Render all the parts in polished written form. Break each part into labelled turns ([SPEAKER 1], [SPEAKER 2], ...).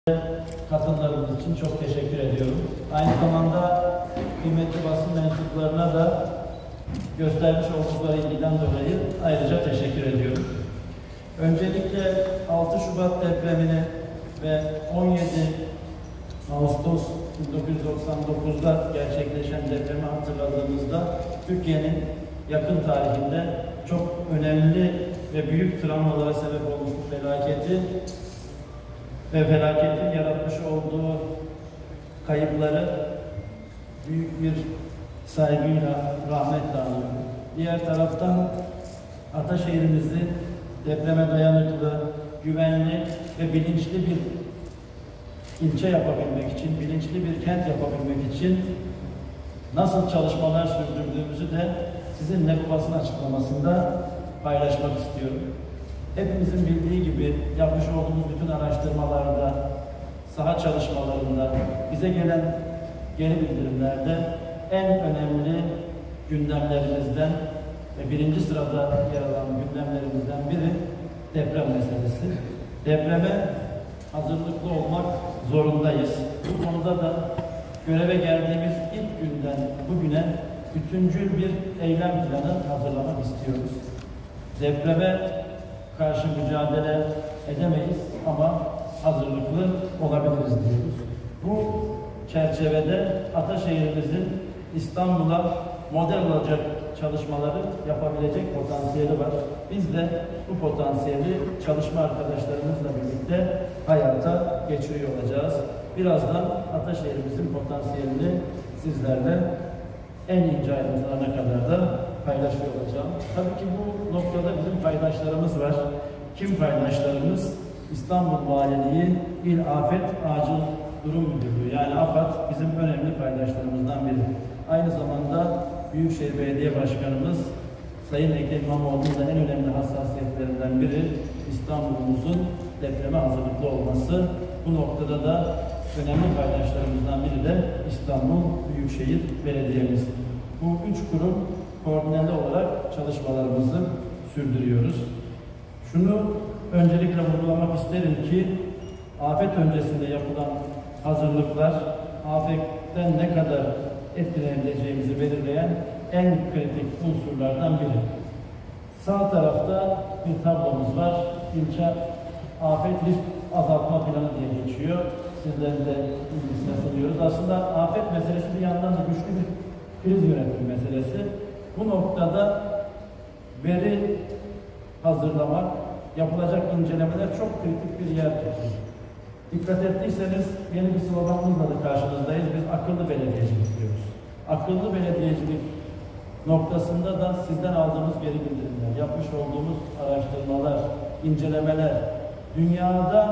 [SPEAKER 1] Katılımlarınız için çok teşekkür ediyorum. Aynı zamanda kıymetli basın mensuplarına da göstermiş oldukları ilgiden dolayı ayrıca teşekkür ediyorum. Öncelikle 6 Şubat depremini ve 17 Ağustos 1999'da gerçekleşen depremi hatırladığımızda Türkiye'nin yakın tarihinde çok önemli ve büyük travmalara sebep olmuş bu felaketi ve felaketin yaratmış olduğu kayıpları büyük bir saygıyla, rahmetle anıyorum. Diğer taraftan Ataşehir'imizi depreme dayanıklı, güvenli ve bilinçli bir ilçe yapabilmek için, bilinçli bir kent yapabilmek için nasıl çalışmalar sürdürdüğümüzü de sizinle bu basın açıklamasında paylaşmak istiyorum. Hepimizin bildiği gibi yapmış olduğumuz bütün araştırmalarda, saha çalışmalarında, bize gelen geri bildirimlerde en önemli gündemlerimizden ve birinci sırada yer alan gündemlerimizden biri deprem meselesi. Depreme hazırlıklı olmak zorundayız. Bu konuda da göreve geldiğimiz ilk günden bugüne bütüncül bir eylem planı hazırlamak istiyoruz. Depreme karşı mücadele edemeyiz ama hazırlıklı olabiliriz diyoruz. Bu çerçevede Ataşehir'imizin İstanbul'a model olacak çalışmaları yapabilecek potansiyeli var. Biz de bu potansiyeli çalışma arkadaşlarımızla birlikte hayata geçiriyor olacağız. Birazdan Ataşehir'imizin potansiyelini sizlerle en ince ayrıntılarına kadar da paylaşıyor olacağım. Tabii ki bu noktada bizim paydaşlarımız var. Kim paydaşlarımız? İstanbul Valiliği İl Afet Acil Durum Müdürlüğü yani AFAD bizim önemli paydaşlarımızdan biri. Aynı zamanda Büyükşehir Belediye Başkanımız Sayın Ekrem İmamoğlu'nun da en önemli hassasiyetlerinden biri İstanbul'umuzun depreme hazırlıklı olması. Bu noktada da önemli paydaşlarımızdan biri de İstanbul Büyükşehir Belediye'miz. Bu üç kurum koordineli olarak çalışmalarımızı sürdürüyoruz. Şunu öncelikle vurgulamak isterim ki afet öncesinde yapılan hazırlıklar afetten ne kadar etkilenebileceğimizi belirleyen en kritik unsurlardan biri. Sağ tarafta bir tablomuz var. İlçe afet risk azaltma planı diye geçiyor. Sizlerin de ilgisine sunuyoruz. Aslında afet meselesi bir yandan da güçlü bir kriz yönetimi meselesi. Bu noktada veri hazırlamak, yapılacak incelemeler çok kritik bir yer tutuyor. Dikkat ettiyseniz yeni bir sloganımızla da karşınızdayız. Biz akıllı belediyecilik diyoruz. Akıllı belediyecilik noktasında da sizden aldığımız geri bildirimler, yapmış olduğumuz araştırmalar, incelemeler, dünyada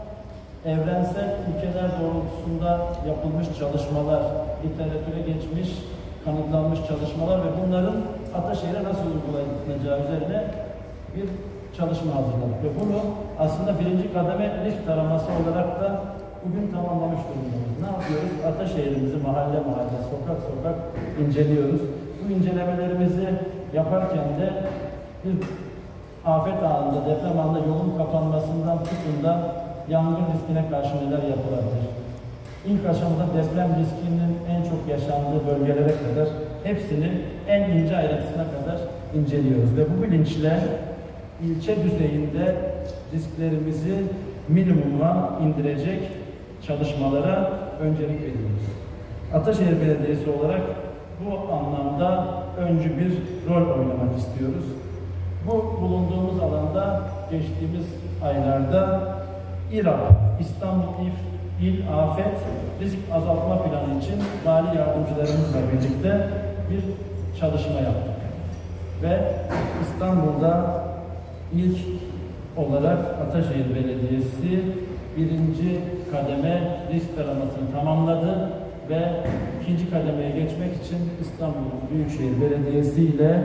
[SPEAKER 1] evrensel ülkeler doğrultusunda yapılmış çalışmalar, literatüre geçmiş, kanıtlanmış çalışmalar ve bunların Ataşehir'e nasıl uygulanacağı üzerine bir çalışma hazırladık. Ve bunu aslında birinci kademe risk taraması olarak da bugün tamamlamış durumdayız. Ne yapıyoruz? Ataşehir'imizi mahalle mahalle, sokak sokak inceliyoruz. Bu incelemelerimizi yaparken de bir afet anında, deprem anında yolun kapanmasından tutun da yangın riskine karşı neler yapılabilir? İlk aşamada deprem riskinin en çok yaşandığı bölgelere kadar hepsini en ince ayrıntısına kadar inceliyoruz. Ve bu bilinçle ilçe düzeyinde risklerimizi minimuma indirecek çalışmalara öncelik veriyoruz. Ataşehir Belediyesi olarak bu anlamda öncü bir rol oynamak istiyoruz. Bu bulunduğumuz alanda geçtiğimiz aylarda İRAP, İstanbul İl Afet Risk Azaltma Planı için mali yardımcılarımızla birlikte bir çalışma yaptık. Ve İstanbul'da ilk olarak Ataşehir Belediyesi birinci kademe risk taramasını tamamladı ve ikinci kademeye geçmek için İstanbul Büyükşehir Belediyesi ile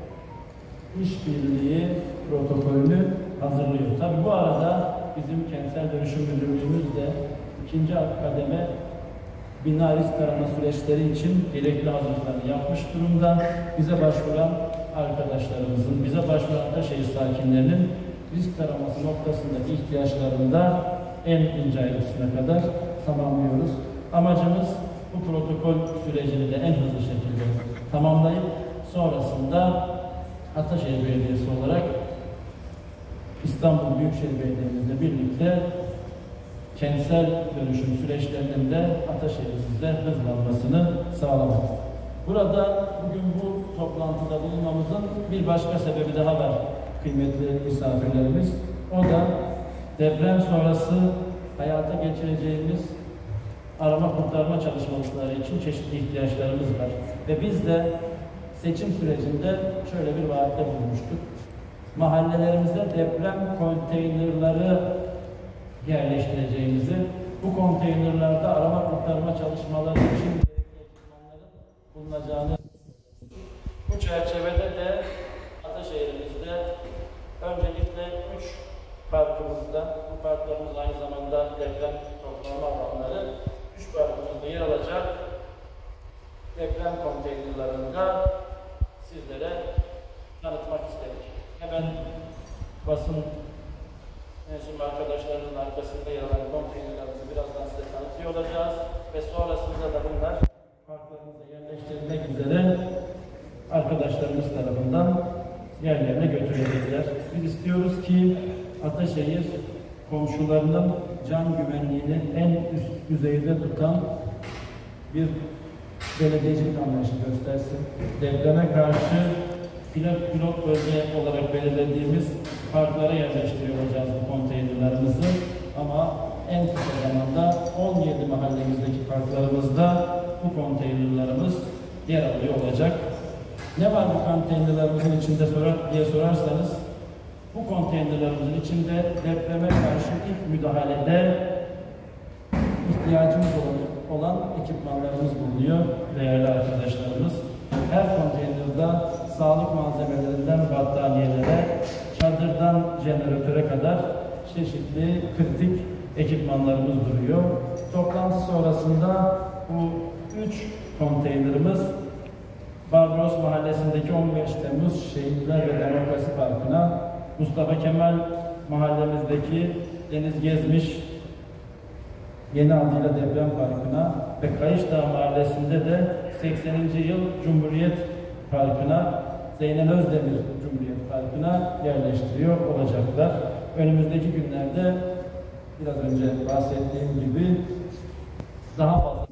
[SPEAKER 1] işbirliği protokolünü hazırlıyor. Tabii bu arada bizim kentsel dönüşüm müdürlüğümüz de ikinci kademe bina risk tarama süreçleri için gerekli hazırlıklarını yapmış durumda. Bize başvuran arkadaşlarımızın, bize başvuran Ataşehir sakinlerinin risk taraması noktasındaki ihtiyaçlarında en ince ayrıntısına kadar tamamlıyoruz. Amacımız bu protokol sürecini de en hızlı şekilde tamamlayıp sonrasında Ataşehir Belediyesi olarak İstanbul Büyükşehir Belediye'mizle birlikte kentsel dönüşüm süreçlerinin de Ataşehir'imizde hızlanmasını sağlamak. Burada bugün bu toplantıda bulunmamızın bir başka sebebi daha var kıymetli misafirlerimiz. O da deprem sonrası hayata geçireceğimiz arama kurtarma çalışmaları için çeşitli ihtiyaçlarımız var. Ve biz de seçim sürecinde şöyle bir vaatte bulunmuştuk. Mahallelerimizde deprem konteynerları yerleştireceğimizi, bu konteynerlarda arama kurtarma çalışmaları için gerekli ekipmanların bulunacağını. Bu çerçevede de Ataşehir'imizde öncelikle 3 parkımızda, bu parklarımız aynı zamanda deprem toplama alanları, 3 parkımızda yer alacak deprem konteynerlarında sizlere tanıtmak istedik. Hemen basın mensup arkadaşlarımızın arkasında yer alan konteynerlerimizi birazdan size tanıtıyor olacağız ve sonrasında da bunlar parklarımıza yerleştirilmek üzere arkadaşlarımız tarafından yerlerine götürülecekler. Biz istiyoruz ki Ataşehir komşularının can güvenliğini en üst düzeyde tutan bir belediyecilik anlayışı göstersin. Depreme karşı pilot bölge olarak belirlediğimiz parklara yerleştiriyor olacağız bu konteynerlerimizi. Ama en kısa zamanda 17 mahallemizdeki parklarımızda bu konteynerlerimiz yer alıyor olacak. Ne var bu konteynerlerimizin içinde diye sorarsanız, bu konteynerlerimizin içinde depreme karşı ilk müdahalede ihtiyacımız olan ekipmanlarımız bulunuyor değerli arkadaşlarımız. Her konteynerde sağlık malzemelerinden battaniyelere, çadırdan jeneratöre kadar çeşitli kritik ekipmanlarımız duruyor. Toplantı sonrasında bu 3 konteynerimiz Barbaros Mahallesi'ndeki 15 Temmuz Şehitler ve Demokrasi Parkı'na, Mustafa Kemal Mahallemizdeki Deniz Gezmiş yeni adıyla Deprem Parkı'na ve Kayışdağ Mahallesi'nde de 80. Yıl Cumhuriyet Parkı'na, Zeynel Özdemir Cumhuriyet Parkı'na yerleştiriyor olacaklar. Önümüzdeki günlerde biraz önce bahsettiğim gibi daha fazla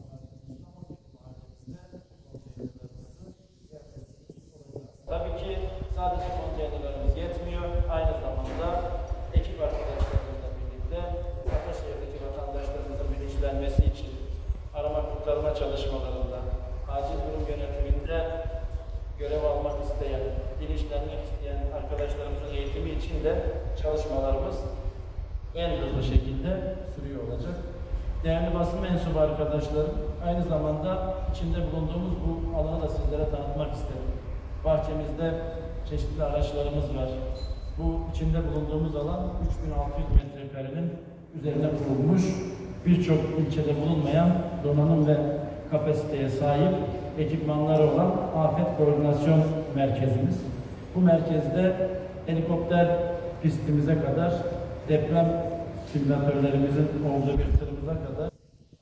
[SPEAKER 1] tabii ki sadece konteynerlerimiz yetmiyor. Aynı zamanda ekip arkadaşlarımızla birlikte Ataşehir'deki vatandaşlarımızın bilinçlenmesi için arama kurtarma çalışmalarında, acil durum yönetiminde görev almak isteyen, bilinçlenmek isteyen arkadaşlarımızın eğitimi için de çalışmalarımız en hızlı şekilde sürüyor olacak. Değerli basın mensubu arkadaşlarım, aynı zamanda içinde bulunduğumuz bu alanı da sizlere tanıtmak isterim. Bahçemizde çeşitli araçlarımız var. Bu içinde bulunduğumuz alan 3600 metrekarenin üzerine kurulmuş, birçok ilçede bulunmayan donanım ve kapasiteye sahip ekipmanları olan afet koordinasyon merkezimiz. Bu merkezde helikopter pistimize kadar, deprem simülatörlerimizin olduğu bir tırımıza kadar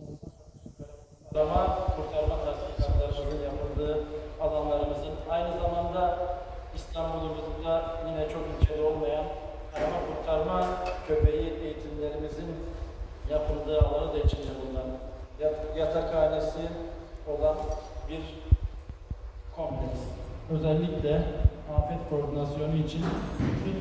[SPEAKER 1] arama kurtarma tatbikatlarımızın yapıldığı alanlarımızın, aynı zamanda İstanbul'umuzda yine çok ilçede olmayan arama kurtarma köpeği eğitimlerimizin yapıldığı alanı da içinde bulunan yatakhanesi olan bir kompleks. Özellikle afet koordinasyonu için bütün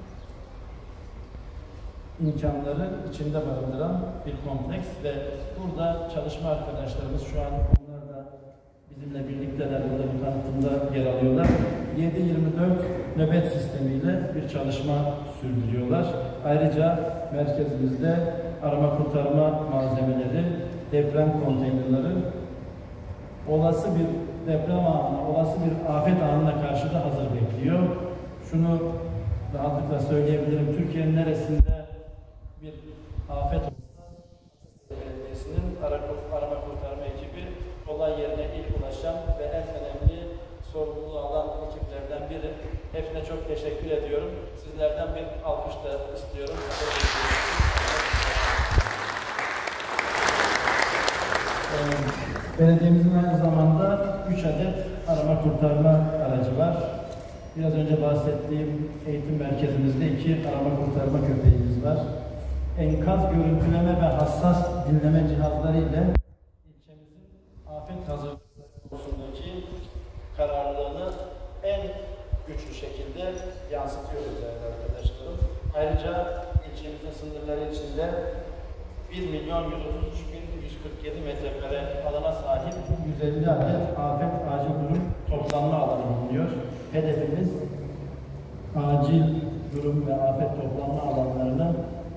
[SPEAKER 1] imkanları içinde barındıran bir kompleks ve burada çalışma arkadaşlarımız şu an onlar da bizimle birlikteler, burada bu tanıtımda yer alıyorlar. 7/24 nöbet sistemiyle bir çalışma sürdürüyorlar. Ayrıca merkezimizde arama kurtarma malzemeleri, deprem konteynerleri olası bir deprem anına, olası bir afet anına karşı da hazır bekliyor. Şunu rahatlıkla söyleyebilirim, Türkiye'nin neresinde bir afet olsa Belediyesi'nin arama kurtarma ekibi olay yerine ilk ulaşan ve en önemli sorumluluğu alan ekiplerden biri. Hepsine çok teşekkür ediyorum. Sizlerden bir alkış da istiyorum. Belediyemizin aynı zamanda 3 adet arama kurtarma aracı var. Biraz önce bahsettiğim eğitim merkezimizde 2 arama kurtarma köpeğimiz var. Enkaz görüntüleme ve hassas dinleme cihazları ile ilçemizin afet hazırlığı konusundaki kararlılığını en güçlü şekilde yansıtıyoruz değerli arkadaşlarım. Ayrıca ilçemizin sınırları içinde 1.133.147 metrekare alana sahip 150 adet afet acil durum toplanma alanı bulunuyor. Hedefimiz acil durum ve afet toplanma alanlarını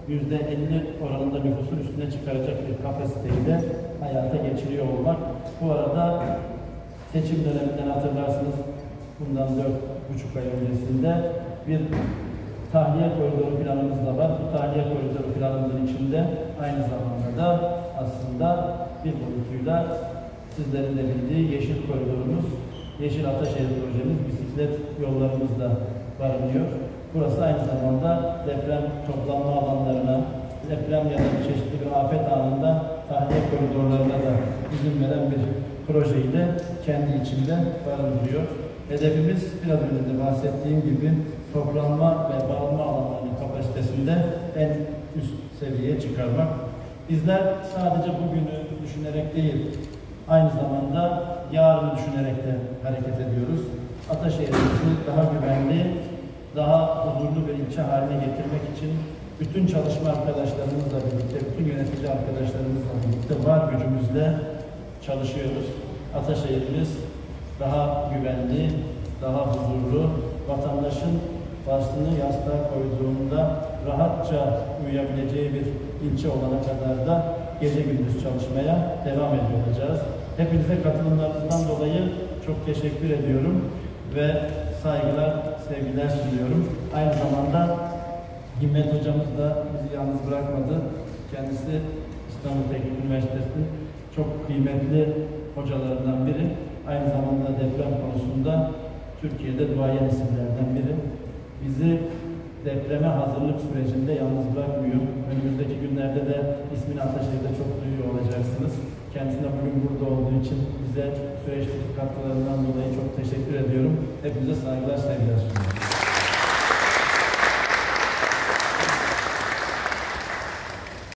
[SPEAKER 1] %50 oranında nüfusun üstüne çıkaracak bir kapasiteyi de hayata geçiriyor olmak. Bu arada seçim döneminden hatırlarsınız, bundan 4,5 ay öncesinde bir tahliye koridoru planımız da var. Bu tahliye koridoru planımızın içinde aynı zamanda da aslında bir boyutuyla sizlerin de bildiği yeşil koridorumuz, Yeşil Ataşehir projemiz, bisiklet yollarımız da barınıyor. Burası aynı zamanda deprem toplanma alanlarına, deprem ya da çeşitli bir afet anında tahliye koridorlarına da izin veren bir projeyi de kendi içinde barındırıyor. Hedefimiz biraz önce de bahsettiğim gibi toplanma ve bağlanma alanlarının kapasitesinde en üst seviyeye çıkarmak. Bizler sadece bugünü düşünerek değil, aynı zamanda yarını düşünerek de hareket ediyoruz. Ataşehir'imizi daha güvenli, daha huzurlu bir ilçe haline getirmek için bütün çalışma arkadaşlarımızla birlikte, bütün yönetici arkadaşlarımızla birlikte var gücümüzle çalışıyoruz. Ataşehir'imiz daha güvenli, daha huzurlu, vatandaşın başını yastığa koyduğunda rahatça uyuyabileceği bir ilçe olana kadar da gece gündüz çalışmaya devam ediyor olacağız. Hepinize katılımlarınızdan dolayı çok teşekkür ediyorum ve saygılar, sevgiler sunuyorum. Aynı zamanda Himmet hocamız da bizi yalnız bırakmadı. Kendisi İstanbul Teknik Üniversitesi'nin çok kıymetli hocalarından biri. Aynı zamanda deprem konusunda Türkiye'de duayen isimlerden biri. Bizi depreme hazırlık sürecinde yalnız bırakmıyor. Önümüzdeki günlerde de ismini Ataşehir'de çok duyuyor olacaksınız. Kendisine bugün burada olduğu için bize süreçteki katkılarından dolayı çok teşekkür ediyorum. Hepinize saygılar, sevgiler sunuyorum.